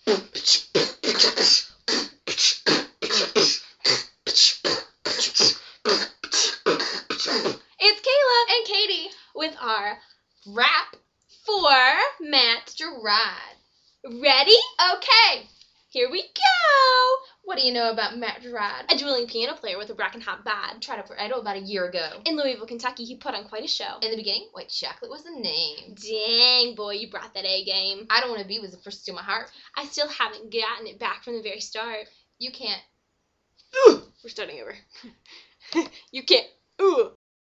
It's Kayla and Katie with our rap for Matt Gerard. Ready? Okay, here we go. What do you know about Matt Gerard? A dueling piano player with a bracken hot bod. Tried out for Idol about a year ago. In Louisville, Kentucky, he put on quite a show. In the beginning, white chocolate was the name. Dang, boy, you brought that A game. I Don't Want to Be was the first to my heart. I still haven't gotten it back from the very start. You can't. We're starting over. You can't. Ooh.